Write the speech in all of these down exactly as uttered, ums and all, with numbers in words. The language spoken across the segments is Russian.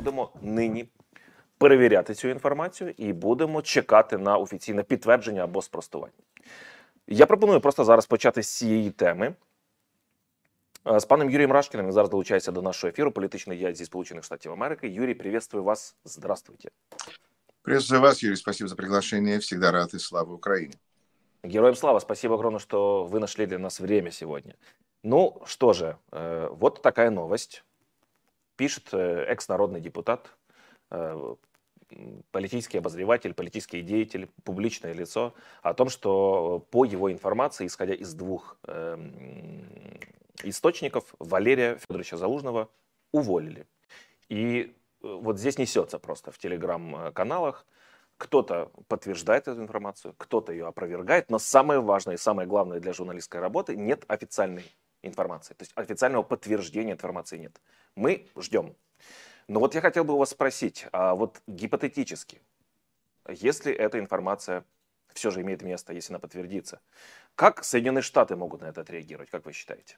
будемо нині перевіряти цю інформацію і будемо чекати на офіційне підтвердження або спростування. Я пропоную просто зараз почати з цієї теми. З паном Юрієм Рашкіним, він зараз долучається до нашого ефіру, політичний діяч зі Сполучених Штатів Америки. Юрий, приветствую вас. Здравствуйте. Приветствую вас, Юрий. Спасибо за приглашение. Всегда рад и слава Украине. Героям слава. Спасибо огромное, что вы нашли для нас время сегодня. Ну, что же, э, вот такая новость. Пишет э, экс-народный депутат, э, политический обозреватель, политический деятель, публичное лицо, о том, что по его информации, исходя из двух э, источников, Валерия Федоровича Залужного уволили. И вот здесь несется просто в телеграм-каналах. Кто-то подтверждает эту информацию, кто-то ее опровергает, но самое важное и самое главное для журналистской работы — нет официальной информации. То есть официального подтверждения информации нет. Мы ждем. Но вот я хотел бы у вас спросить, а вот гипотетически, если эта информация все же имеет место, если она подтвердится, как Соединенные Штаты могут на это отреагировать, как вы считаете?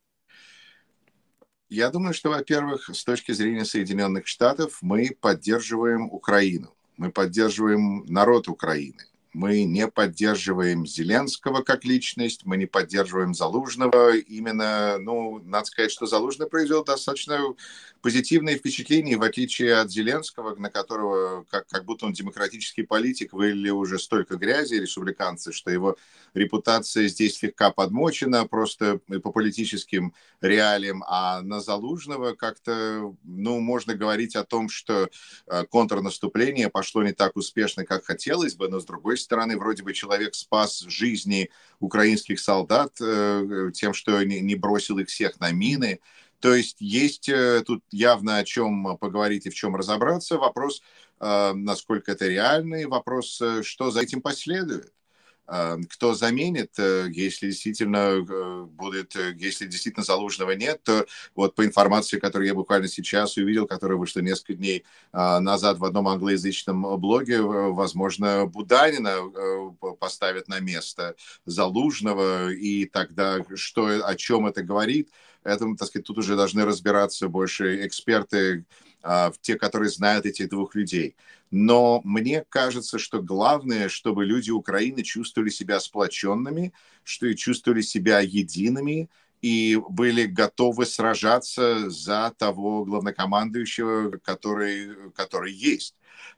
Я думаю, что, во-первых, с точки зрения Соединенных Штатов мы поддерживаем Украину, мы поддерживаем народ Украины. Мы не поддерживаем Зеленского как личность, мы не поддерживаем Залужного. Именно, ну, надо сказать, что Залужный произвел достаточно позитивные впечатления, в отличие от Зеленского, на которого, как, как будто он демократический политик, вылили уже столько грязи республиканцы, что его репутация здесь слегка подмочена просто по политическим реалиям. А на Залужного как-то, ну, можно говорить о том, что контрнаступление пошло не так успешно, как хотелось бы, но с другой стороны, вроде бы человек спас жизни украинских солдат э, тем, что не, не бросил их всех на мины. То есть есть э, тут явно о чем поговорить и в чем разобраться. Вопрос, э, насколько это реальный, вопрос, э, что за этим последует. Кто заменит, если действительно будет, если действительно Залужного нет, то вот по информации, которую я буквально сейчас увидел, которая вышла несколько дней назад в одном англоязычном блоге, возможно, Буданина поставят на место Залужного, и тогда что, о чем это говорит, это, так сказать, тут уже должны разбираться больше эксперты, те, которые знают этих двух людей. Но мне кажется, что главное, чтобы люди Украины чувствовали себя сплоченными, что и чувствовали себя едиными и были готовы сражаться за того главнокомандующего, который, который есть.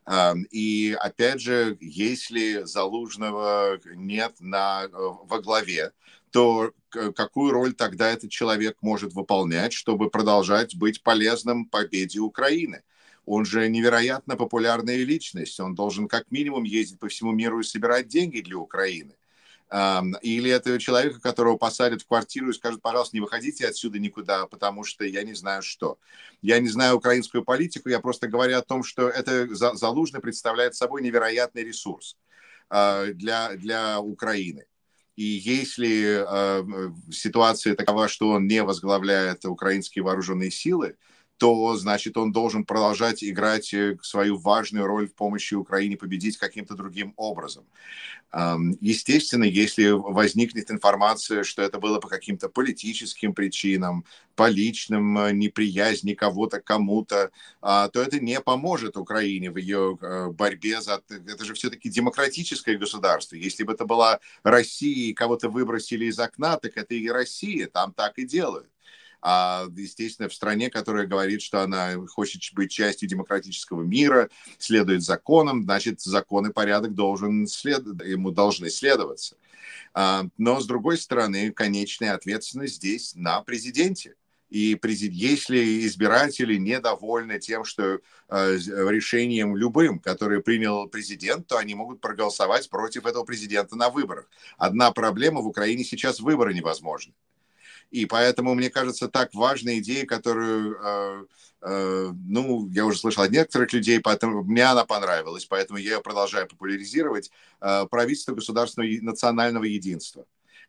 И опять же, если Залужного нет на, во главе, то какую роль тогда этот человек может выполнять, чтобы продолжать быть полезным победе Украины? Он же невероятно популярная личность, он должен как минимум ездить по всему миру и собирать деньги для Украины. Или этого человека, которого посадят в квартиру и скажут: пожалуйста, не выходите отсюда никуда, потому что я не знаю что. Я не знаю украинскую политику, я просто говорю о том, что это Залужный представляет собой невероятный ресурс для, для Украины. И если э, ситуация такова, что он не возглавляет украинские вооруженные силы, то, значит, он должен продолжать играть свою важную роль в помощи Украине победить каким-то другим образом. Естественно, если возникнет информация, что это было по каким-то политическим причинам, по личным неприязни кого-то кому-то, то это не поможет Украине в ее борьбе за... Это же все-таки демократическое государство. Если бы это была Россия и кого-то выбросили из окна, так это и Россия, там так и делают. А, естественно, в стране, которая говорит, что она хочет быть частью демократического мира, следует законам, значит, закон и порядок должен след... ему должны следоваться. А, но, с другой стороны, конечная ответственность здесь на президенте. И если избиратели недовольны тем, что э, решением любым, которое принял президент, то они могут проголосовать против этого президента на выборах. Одна проблема: в Украине сейчас выборы невозможны. И поэтому, мне кажется, так важная идея, которую, э, э, ну, я уже слышал от некоторых людей, поэтому мне она понравилась, поэтому я ее продолжаю популяризировать, э, правительство государственного национального единства,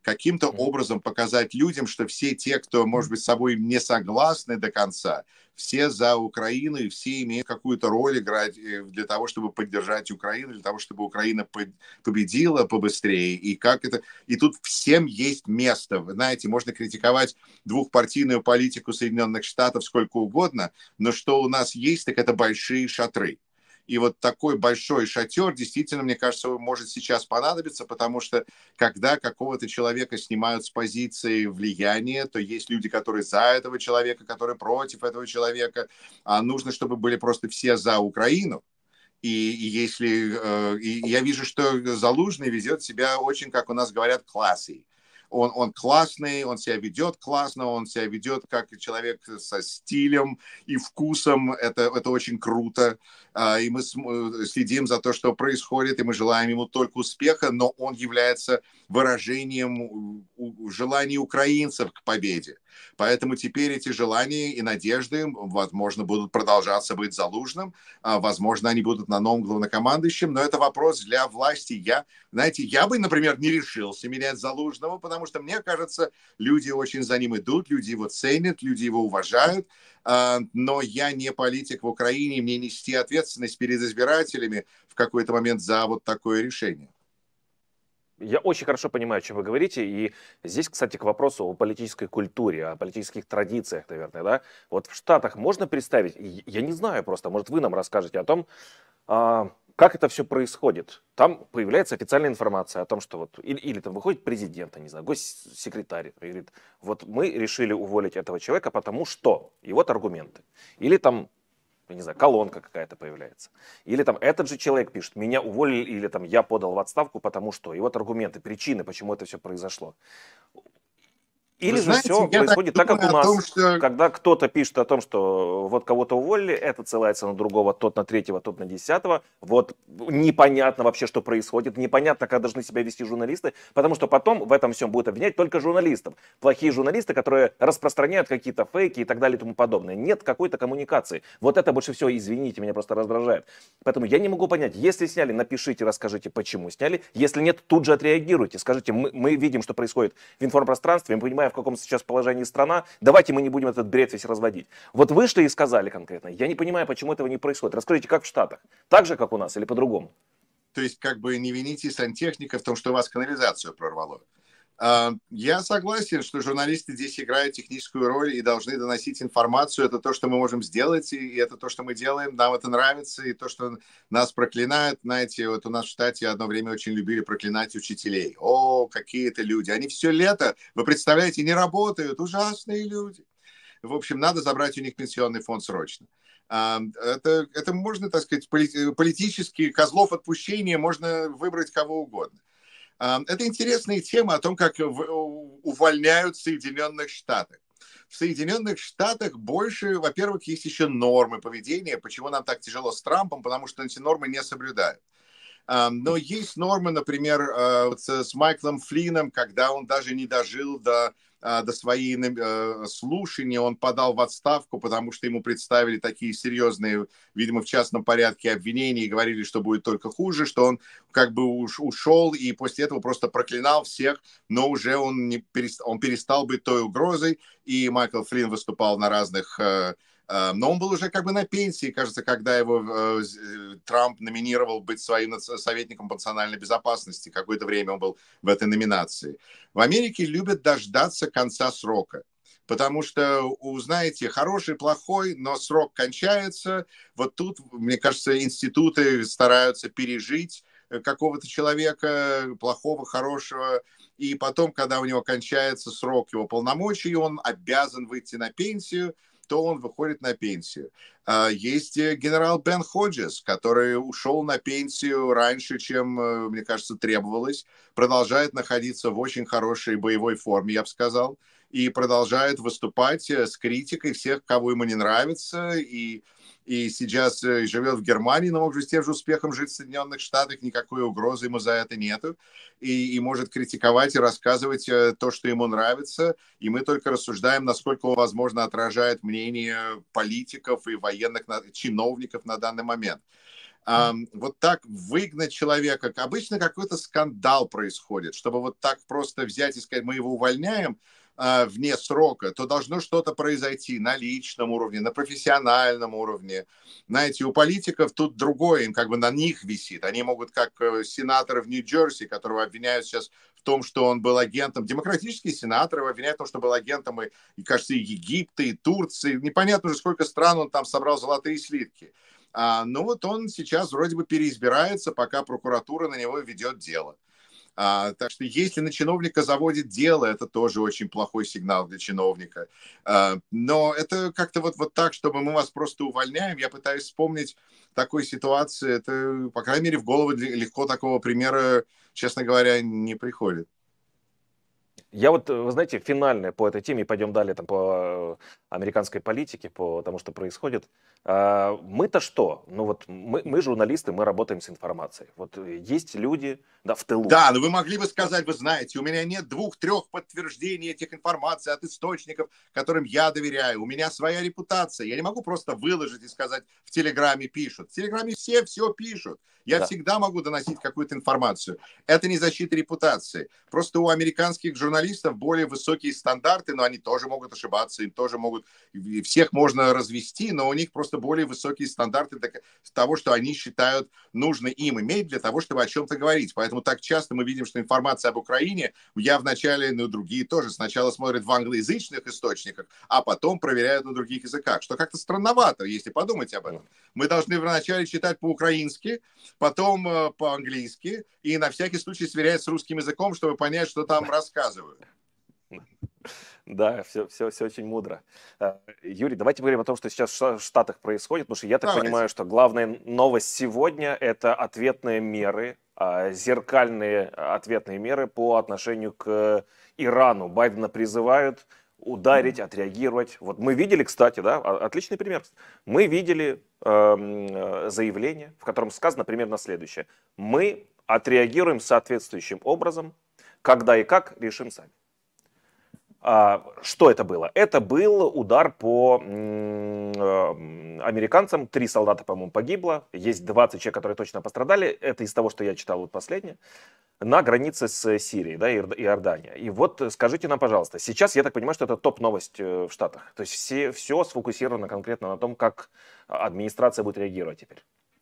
каким-то образом показать людям, что все те, кто, может быть, с собой не согласны до конца, все за Украину, и все имеют какую-то роль играть для того, чтобы поддержать Украину, для того, чтобы Украина победила побыстрее. И как это... И тут всем есть место. Вы знаете, можно критиковать двухпартийную политику Соединенных Штатов сколько угодно, но что у нас есть, так это большие шатры. И вот такой большой шатер, действительно, мне кажется, может сейчас понадобиться, потому что когда какого-то человека снимают с позиции влияния, то есть люди, которые за этого человека, которые против этого человека. А нужно, чтобы были просто все за Украину. И, и если э, и я вижу, что Залужный ведет себя очень, как у нас говорят, классный. Он, он классный, он себя ведет классно, он себя ведет как человек со стилем и вкусом. Это, это очень круто. И мы следим за то, что происходит, и мы желаем ему только успеха, но он является выражением желаний украинцев к победе. Поэтому теперь эти желания и надежды, возможно, будут продолжаться быть Залужным, возможно, они будут на новом главнокомандующем, но это вопрос для власти. Я, знаете, я бы, например, не решился менять Залужного, потому что, мне кажется, люди очень за ним идут, люди его ценят, люди его уважают, но я не политик в Украине, мне нести ответственность перед избирателями в какой-то момент за вот такое решение. Я очень хорошо понимаю, о чем вы говорите, и здесь, кстати, к вопросу о политической культуре, о политических традициях, наверное, да. Вот в Штатах можно представить, я не знаю просто, может, вы нам расскажете о том, как это все происходит. Там появляется официальная информация о том, что вот, или, или там выходит президент, не знаю, госсекретарь, и говорит, вот мы решили уволить этого человека, потому что, и вот аргументы. Или там, я не знаю, колонка какая-то появляется. Или там этот же человек пишет, меня уволили, или там я подал в отставку, потому что. И вот аргументы, причины, почему это все произошло. Или Вы же знаете, все происходит так, так, как у нас, том, что... когда кто-то пишет о том, что вот кого-то уволили, этот ссылается на другого, тот на третьего, тот на десятого. Вот непонятно вообще, что происходит, непонятно, как должны себя вести журналисты, потому что потом в этом всем будут обвинять только журналистов. Плохие журналисты, которые распространяют какие-то фейки и так далее и тому подобное. Нет какой-то коммуникации. Вот это больше всего, извините, меня просто раздражает. Поэтому я не могу понять, если сняли, напишите, расскажите, почему сняли. Если нет, тут же отреагируйте. Скажите, мы, мы видим, что происходит в информпространстве, мы понимаем, в каком сейчас положении страна, давайте мы не будем этот бред весь разводить. Вот вы что и сказали конкретно. Я не понимаю, почему этого не происходит. Расскажите, как в Штатах? Так же, как у нас, или по-другому? То есть, как бы не вините сантехника в том, что у вас канализацию прорвало. Я согласен, что журналисты здесь играют техническую роль и должны доносить информацию. Это то, что мы можем сделать, и это то, что мы делаем. Нам это нравится, и то, что нас проклинают. Знаете, вот у нас в штате одно время очень любили проклинать учителей. О, какие это люди. Они все лето, вы представляете, не работают. Ужасные люди. В общем, надо забрать у них пенсионный фонд срочно. Это, это можно, так сказать, политически, козлов отпущения, можно выбрать кого угодно. Это интересная тема о том, как увольняют в Соединенных Штатах. В Соединенных Штатах больше, во-первых, есть еще нормы поведения. Почему нам так тяжело с Трампом? Потому что эти нормы не соблюдают. Но есть нормы, например, с Майклом Флином, когда он даже не дожил до, до своей слушания, он подал в отставку, потому что ему представили такие серьезные, видимо, в частном порядке обвинения и говорили, что будет только хуже, что он как бы ушел и после этого просто проклинал всех, но уже он, не перестал, он перестал быть той угрозой, и Майкл Флин выступал на разных... Но он был уже как бы на пенсии, кажется, когда его э, Трамп номинировал быть своим советником по национальной безопасности. Какое-то время он был в этой номинации. В Америке любят дождаться конца срока. Потому что, знаете, хороший, плохой, но срок кончается. Вот тут, мне кажется, институты стараются пережить какого-то человека, плохого, хорошего. И потом, когда у него кончается срок его полномочий, он обязан выйти на пенсию, то он выходит на пенсию. Есть генерал Бен Ходжес, который ушел на пенсию раньше, чем, мне кажется, требовалось, продолжает находиться в очень хорошей боевой форме, я бы сказал, и продолжает выступать с критикой всех, кого ему не нравится, и, и сейчас живет в Германии, но может с тем же успехом жить в Соединенных Штатах, никакой угрозы ему за это нету, и, и может критиковать и рассказывать то, что ему нравится, и мы только рассуждаем, насколько он, возможно, отражает мнение политиков и военных чиновников на данный момент. А, вот так выгнать человека, обычно какой-то скандал происходит, чтобы вот так просто взять и сказать, мы его увольняем а, вне срока, то должно что-то произойти на личном уровне, на профессиональном уровне. Знаете, у политиков тут другое, им как бы на них висит. Они могут, как э, сенаторы в Нью-Джерси, которого обвиняют сейчас в том, что он был агентом, демократические сенаторы его обвиняют в том, что был агентом, и, и кажется, и Египта, и Турции. Непонятно уже, сколько стран он там собрал золотые слитки. А, ну вот он сейчас вроде бы переизбирается, пока прокуратура на него ведет дело. А, так что если на чиновника заводит дело, это тоже очень плохой сигнал для чиновника. А, но это как-то вот, вот так, чтобы мы вас просто увольняем. Я пытаюсь вспомнить такой ситуации. Это, по крайней мере, в голову легко такого примера, честно говоря, не приходит. Я вот, вы знаете, финальное по этой теме, пойдем далее там, по американской политике, по тому, что происходит. А, Мы-то что? Ну вот мы, мы журналисты, мы работаем с информацией. Вот есть люди, да, в тылу. Да, но вы могли бы сказать, вы знаете, у меня нет двух-трех подтверждений этих информаций от источников, которым я доверяю. У меня своя репутация. Я не могу просто выложить и сказать, в Телеграме пишут. В Телеграме все все пишут. Я Да. всегда могу доносить какую-то информацию. Это не защита репутации. Просто у американских журналистов более высокие стандарты, но они тоже могут ошибаться, им тоже могут... Всех можно развести, но у них просто более высокие стандарты того, что они считают нужно им иметь для того, чтобы о чем-то говорить. Поэтому так часто мы видим, что информация об Украине, я вначале, ну, другие тоже, сначала смотрят в англоязычных источниках, а потом проверяют на других языках, что как-то странновато, если подумать об этом. Мы должны вначале читать по-украински, потом э, по-английски, и на всякий случай сверять с русским языком, чтобы понять, что там рассказывают. Да, все, все, все очень мудро. Э, Юрий, давайте поговорим о том, что сейчас в Штатах происходит, потому что я так Давайте. понимаю, что главная новость сегодня – это ответные меры, а, зеркальные ответные меры по отношению к Ирану. Байдена призывают ударить, отреагировать. Вот мы видели, кстати, да, о- отличный пример. Мы видели эм, э, заявление, в котором сказано примерно следующее. Мы отреагируем соответствующим образом, когда и как решим сами. А, Что это было? Это был удар по м, э, американцам. Три солдата, по-моему, погибло. Есть двадцать человек, которые точно пострадали. Это из того, что я читал вот последнее. На границе с Сирией, да, Иорд- Иордания. И вот э, скажите нам, пожалуйста, сейчас я так понимаю, что это топ-новость э, в Штатах. То есть все, все сфокусировано конкретно на том, как администрация будет реагировать теперь.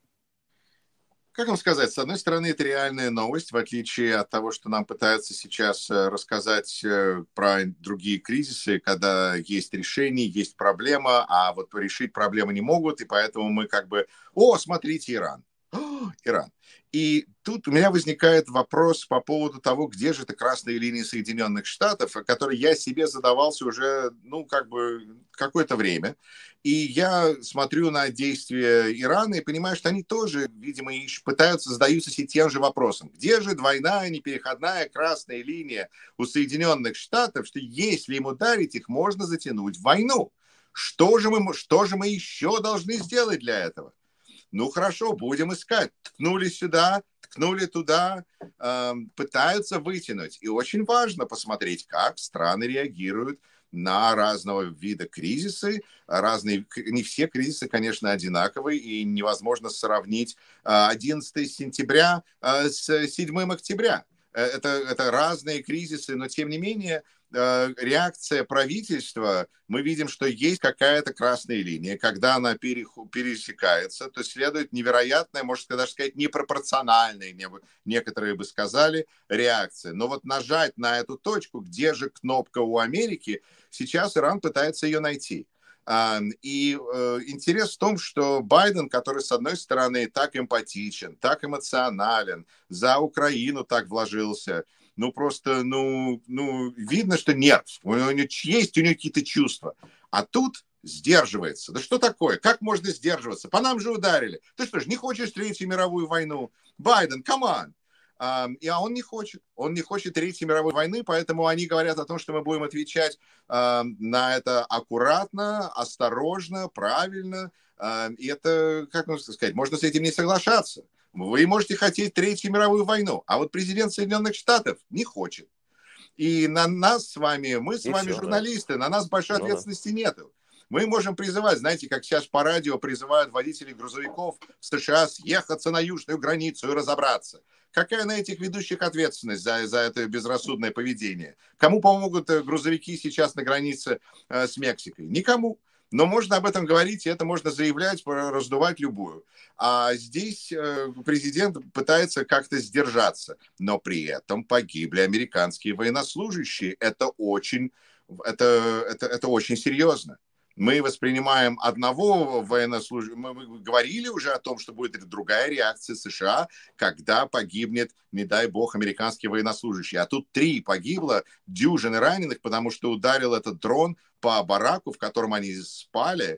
Как вам сказать, с одной стороны, это реальная новость, в отличие от того, что нам пытаются сейчас э, рассказать э, про другие кризисы, когда есть решение, есть проблема, а вот решить проблемы не могут, и поэтому мы как бы, о, смотрите, Иран. О, Иран. И тут у меня возникает вопрос по поводу того, где же эта красная линия Соединенных Штатов, который я себе задавался уже, ну, как бы какое-то время. И я смотрю на действия Ирана и понимаю, что они тоже, видимо, ищ- пытаются, задаются себе тем же вопросом. Где же двойная, непереходная красная линия у Соединенных Штатов, что если им ударить, их можно затянуть в войну? Что же мы, что же мы еще должны сделать для этого? Ну хорошо, будем искать. Ткнули сюда, ткнули туда, э, пытаются вытянуть. И очень важно посмотреть, как страны реагируют на разного вида кризисы. Разные, не все кризисы, конечно, одинаковые, и невозможно сравнить одиннадцатое сентября э, с седьмым октября. Э, Это, это разные кризисы, но тем не менее э, реакция правительства, мы видим, что есть какая-то красная линия. Когда она переху- пересекается, то следует невероятная, можно даже сказать, непропорциональная, не бы- некоторые бы сказали, реакция. Но вот нажать на эту точку, где же кнопка у Америки, сейчас Иран пытается ее найти. А, И э, интерес в том, что Байден, который, с одной стороны, так эмпатичен, так эмоционален, за Украину так вложился, ну, просто, ну, ну видно, что нет. У него есть у него какие-то чувства. А тут сдерживается. Да что такое? Как можно сдерживаться? По нам же ударили. Ты что ж, не хочешь Третью мировую войну? Байден, come on. А, и а он не хочет. Он не хочет Третьей мировой войны, поэтому они говорят о том, что мы будем отвечать а, на это аккуратно, осторожно, правильно. А, и это, как можно сказать, можно с этим не соглашаться. Вы можете хотеть Третью мировую войну, а вот президент Соединенных Штатов не хочет. И на нас с вами, мы с И вами все, да. журналисты, на нас большой Ну да. ответственности нет. Мы можем призывать, знаете, как сейчас по радио призывают водителей грузовиков в США съехаться на южную границу и разобраться. Какая на этих ведущих ответственность за, за это безрассудное поведение? Кому помогут грузовики сейчас на границе э, с Мексикой? Никому. Но можно об этом говорить, и это можно заявлять, раздувать любую. А здесь э, президент пытается как-то сдержаться, но при этом погибли американские военнослужащие. Это очень, это, это, это очень серьезно. Мы воспринимаем одного военнослужащего, мы, мы говорили уже о том, что будет другая реакция США, когда погибнет, не дай бог, американский военнослужащий. А тут три погибло, дюжины раненых, потому что ударил этот дрон по бараку, в котором они спали.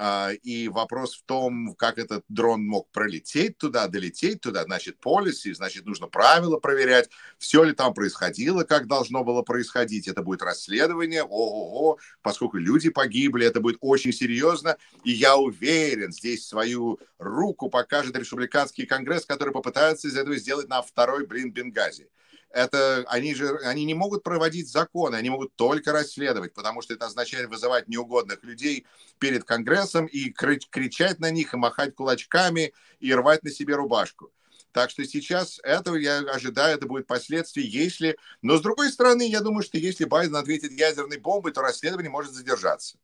И вопрос в том, как этот дрон мог пролететь туда, долететь туда. Значит, policy, значит, нужно правила проверять, все ли там происходило, как должно было происходить. Это будет расследование, ого-го, поскольку люди погибли, это будет очень серьезно. И я уверен, здесь свою руку покажет республиканский конгресс, который попытается из этого сделать на второй, блин, Бенгази. Это, они же они не могут проводить законы, они могут только расследовать, потому что это означает вызывать неугодных людей перед Конгрессом и кричать на них, и махать кулачками, и рвать на себе рубашку. Так что сейчас этого я ожидаю, это будет последствия, если... Но с другой стороны, я думаю, что если Байден ответит ядерной бомбой, то расследование может задержаться.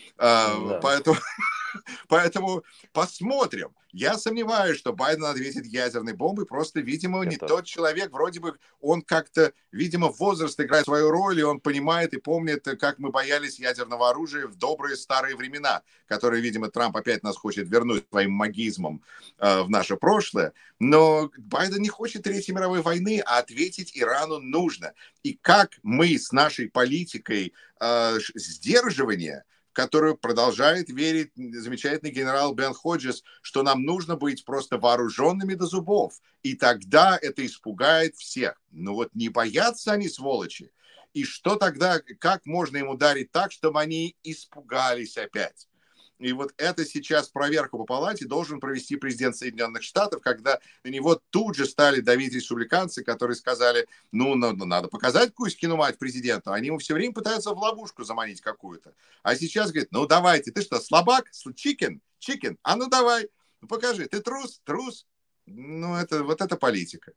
Да. Поэтому, поэтому посмотрим. Я сомневаюсь, что Байден ответит ядерной бомбой. Просто, видимо, не Это... тот человек. Вроде бы он как-то, видимо, возраст играет свою роль, и он понимает и помнит, как мы боялись ядерного оружия в добрые старые времена, которые, видимо, Трамп опять нас хочет вернуть своим магизмом э, в наше прошлое. Но Байден не хочет Третьей мировой войны, а ответить Ирану нужно. И как мы с нашей политикой э, сдерживания, в которую продолжает верить замечательный генерал Бен Ходжес, что нам нужно быть просто вооруженными до зубов. И тогда это испугает всех. Но вот не боятся они, сволочи. И что тогда, как можно им ударить так, чтобы они испугались опять? И вот это сейчас проверку по палате должен провести президент Соединенных Штатов, когда на него тут же стали давить республиканцы, которые сказали, ну, ну надо показать Кузькину мать президенту. Они ему все время пытаются в ловушку заманить какую-то. А сейчас говорят, ну давайте, ты что, слабак? Чикен? Чикен? А ну давай, ну покажи, ты трус? Трус? Ну, это, вот это политика.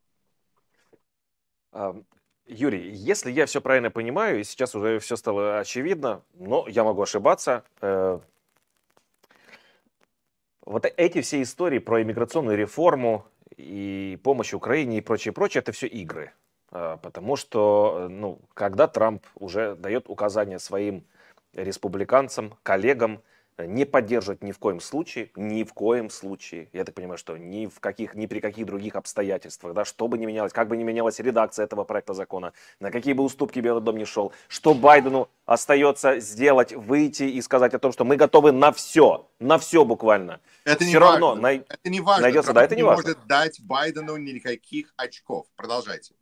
Юрий, если я все правильно понимаю, и сейчас уже все стало очевидно, но я могу ошибаться, вот эти все истории про иммиграционную реформу и помощь Украине и прочее, прочее, это все игры. Потому что, ну, когда Трамп уже дает указания своим республиканцам, коллегам, не поддерживать ни в коем случае, ни в коем случае, я так понимаю, что ни, в каких, ни при каких других обстоятельствах, да, что бы ни менялось, как бы ни менялась редакция этого проекта закона, на какие бы уступки Белый дом не шел, что Байдену остается сделать, выйти и сказать о том, что мы готовы на все, на все буквально. Это все не равно важно. най... это не важно. найдется, да, это не, не важно. может дать Байдену никаких очков. Продолжайте.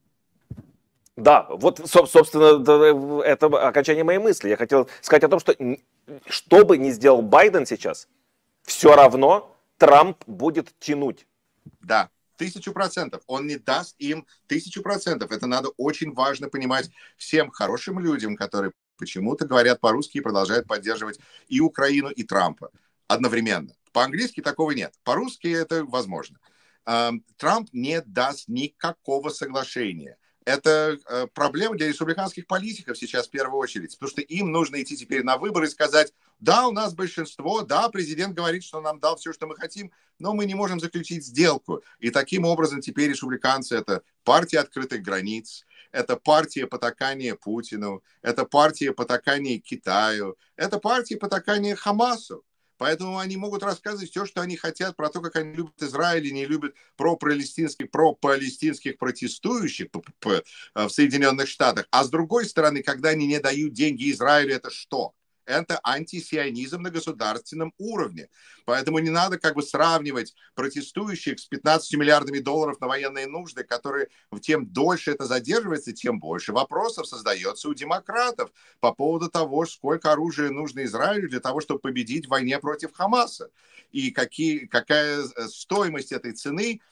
Да, вот, собственно, это окончание моей мысли. Я хотел сказать о том, что что бы ни сделал Байден сейчас, все равно Трамп будет тянуть. Да, тысячу процентов. Он не даст им тысячу процентов. Это надо очень важно понимать всем хорошим людям, которые почему-то говорят по-русски и продолжают поддерживать и Украину, и Трампа одновременно. По-английски такого нет. По-русски это возможно. Трамп не даст никакого соглашения. Это э, проблема для республиканских политиков сейчас в первую очередь, потому что им нужно идти теперь на выборы и сказать, да, у нас большинство, да, президент говорит, что нам дал все, что мы хотим, но мы не можем заключить сделку. И таким образом теперь республиканцы — это партия открытых границ, это партия потакания Путину, это партия потакания Китаю, это партия потакания Хамасу. Поэтому они могут рассказывать все, что они хотят, про то, как они любят Израиль и не любят про-палестинских, про-палестинских протестующих в Соединенных Штатах. А с другой стороны, когда они не дают деньги Израилю, это что? Это антисионизм на государственном уровне. Поэтому не надо как бы сравнивать протестующих с пятнадцатью миллиардами долларов на военные нужды, которые тем дольше это задерживается, тем больше вопросов создается у демократов по поводу того, сколько оружия нужно Израилю для того, чтобы победить в войне против Хамаса. И какие, какая стоимость этой цены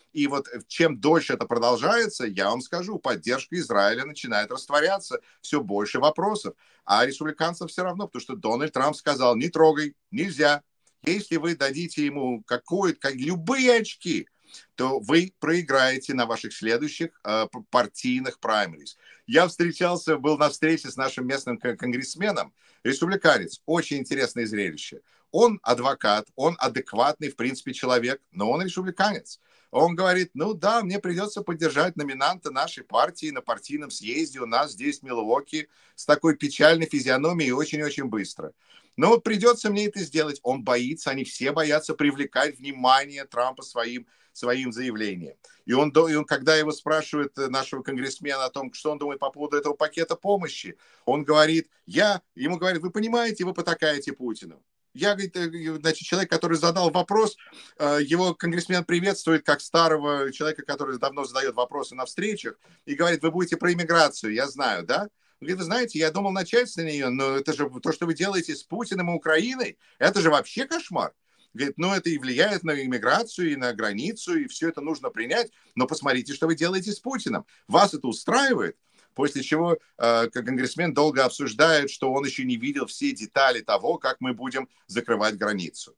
И вот чем дольше это продолжается, я вам скажу, поддержка Израиля начинает растворяться, все больше вопросов. А республиканцам все равно, потому что Дональд Трамп сказал, не трогай, нельзя. Если вы дадите ему какое-то, любые очки, то вы проиграете на ваших следующих э, партийных праймерис. Я встречался, был на встрече с нашим местным конгрессменом, республиканец, очень интересное зрелище. Он адвокат, он адекватный, в принципе, человек, но он республиканец. Он говорит, ну да, мне придется поддержать номинанта нашей партии на партийном съезде у нас здесь, в Милуоки, с такой печальной физиономией очень-очень быстро. Но вот придется мне это сделать. Он боится, они все боятся привлекать внимание Трампа своим, своим заявлением. И он, и он, когда его спрашивают, нашего конгрессмена, о том, что он думает по поводу этого пакета помощи, он говорит, я, ему говорят, вы понимаете, вы потакаете Путину. Я, говорит, значит, человек, который задал вопрос, его конгрессмен приветствует как старого человека, который давно задает вопросы на встречах, и говорит, вы будете про иммиграцию, я знаю, да? Он говорит, вы знаете, я думал начать с нее, но это же то, что вы делаете с Путиным и Украиной, это же вообще кошмар. Говорит, ну это и влияет на иммиграцию, и на границу, и все это нужно принять, но посмотрите, что вы делаете с Путиным. Вас это устраивает? После чего э, конгрессмен долго обсуждает, что он еще не видел все детали того, как мы будем закрывать границу.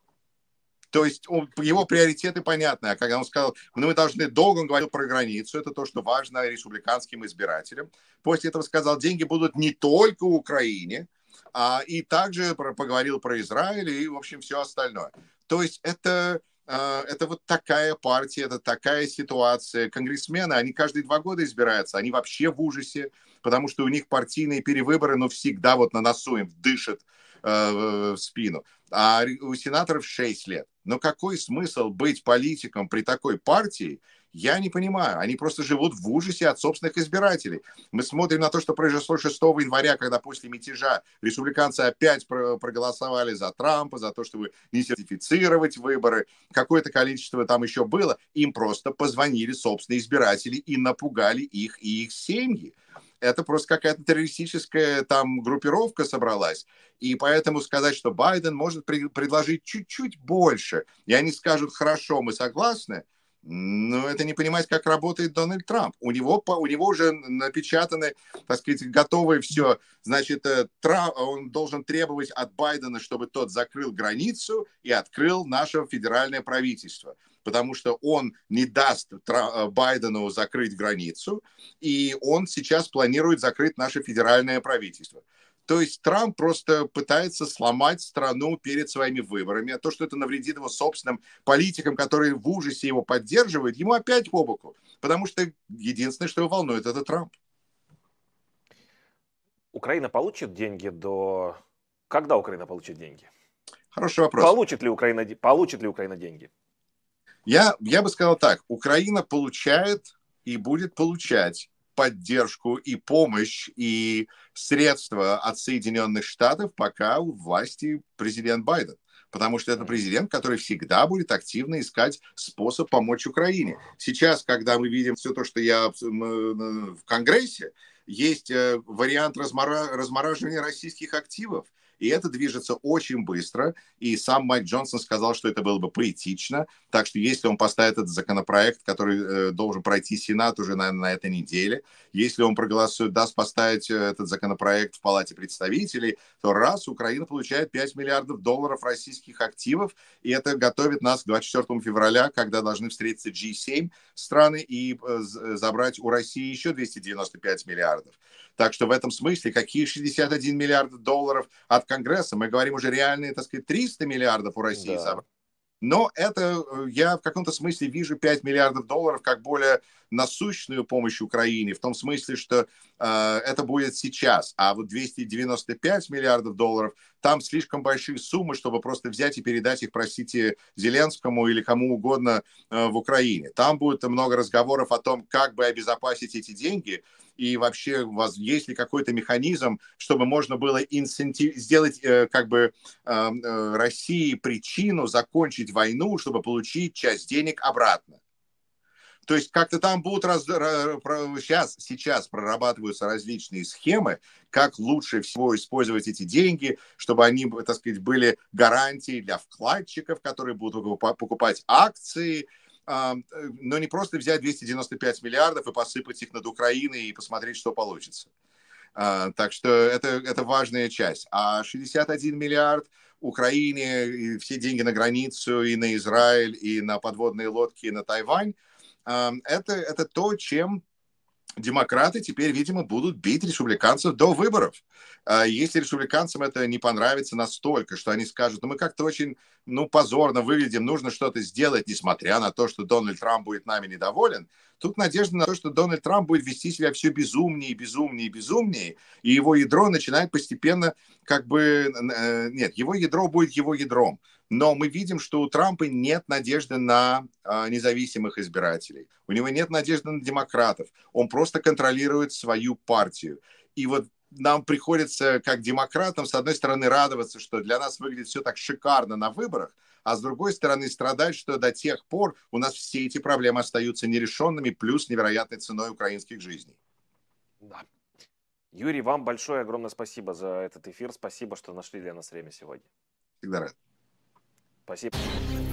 То есть он, его приоритеты понятны. А когда он сказал, ну, мы должны, долго он говорил про границу, это то, что важно республиканским избирателям. После этого сказал, деньги будут не только в Украине, а, и также про, поговорил про Израиль и, в общем, все остальное. То есть это... Это вот такая партия, это такая ситуация. Конгрессмены, они каждые два года избираются, они вообще в ужасе, потому что у них партийные перевыборы, но всегда вот на носу им дышат э, в спину. А у сенаторов шесть лет. Но какой смысл быть политиком при такой партии, я не понимаю. Они просто живут в ужасе от собственных избирателей. Мы смотрим на то, что произошло шестого января, когда после мятежа республиканцы опять проголосовали за Трампа, за то, чтобы не сертифицировать выборы. Какое-то количество там еще было. Им просто позвонили собственные избиратели и напугали их и их семьи. Это просто какая-то террористическая там группировка собралась. И поэтому сказать, что Байден может при- предложить чуть-чуть больше, и они скажут, хорошо, мы согласны, но это не понимать, как работает Дональд Трамп. У него, у него уже напечатаны, так сказать, готовые все. Значит, Трамп, он должен требовать от Байдена, чтобы тот закрыл границу и открыл наше федеральное правительство. Потому что он не даст Байдену закрыть границу, и он сейчас планирует закрыть наше федеральное правительство. То есть Трамп просто пытается сломать страну перед своими выборами. А то, что это навредит его собственным политикам, которые в ужасе его поддерживают, ему опять по боку. Потому что единственное, что его волнует, это Трамп. Украина получит деньги до... Когда Украина получит деньги? Хороший вопрос. Получит ли Украина, получит ли Украина деньги? Я, я бы сказал так. Украина получает и будет получать поддержку и помощь, и средства от Соединенных Штатов, пока у власти президент Байден. Потому что это президент, который всегда будет активно искать способ помочь Украине. Сейчас, когда мы видим все то, что я в Конгрессе, есть вариант размора... размораживания российских активов. И это движется очень быстро. И сам Майк Джонсон сказал, что это было бы поэтично. Так что если он поставит этот законопроект, который э, должен пройти Сенат уже, наверное, на этой неделе, если он проголосует, даст поставить этот законопроект в Палате представителей, то раз Украина получает пять миллиардов долларов российских активов, и это готовит нас к двадцать четвёртому февраля, когда должны встретиться джи семь страны и э, забрать у России еще двести девяносто пять миллиардов. Так что в этом смысле какие шестьдесят один миллиард долларов от Конгресса, мы говорим уже реальные, так сказать, триста миллиардов у России. Да. Но это я в каком-то смысле вижу пять миллиардов долларов как более насущную помощь Украине, в том смысле, что э, это будет сейчас, а вот двести девяносто пять миллиардов долларов, там слишком большие суммы, чтобы просто взять и передать их, простите, Зеленскому или кому угодно э, в Украине. Там будет много разговоров о том, как бы обезопасить эти деньги, и вообще у вас есть ли какой-то механизм, чтобы можно было инцентив... сделать э, как бы э, э, России причину закончить войну, чтобы получить часть денег обратно. То есть как-то там будут раз... сейчас, сейчас прорабатываются различные схемы, как лучше всего использовать эти деньги, чтобы они, так сказать, были гарантией для вкладчиков, которые будут покупать акции. но не просто взять двести девяносто пять миллиардов и посыпать их над Украиной и посмотреть, что получится. Так что это, это важная часть. А шестьдесят один миллиард Украине, и все деньги на границу, и на Израиль, и на подводные лодки, и на Тайвань, это, это то, чем демократы теперь, видимо, будут бить республиканцев до выборов. Если республиканцам это не понравится настолько, что они скажут, ну мы как-то очень, ну, позорно выглядим, нужно что-то сделать, несмотря на то, что Дональд Трамп будет нами недоволен, тут надежда на то, что Дональд Трамп будет вести себя все безумнее, безумнее, безумнее, и его ядро начинает постепенно как бы... Нет, его ядро будет его ядром. Но мы видим, что у Трампа нет надежды на а, независимых избирателей. У него нет надежды на демократов. Он просто контролирует свою партию. И вот нам приходится, как демократам, с одной стороны, радоваться, что для нас выглядит все так шикарно на выборах, а с другой стороны, страдать, что до тех пор у нас все эти проблемы остаются нерешенными, плюс невероятной ценой украинских жизней. Да. Юрий, вам большое огромное спасибо за этот эфир. Спасибо, что нашли для нас время сегодня. Всегда рад. Спасибо.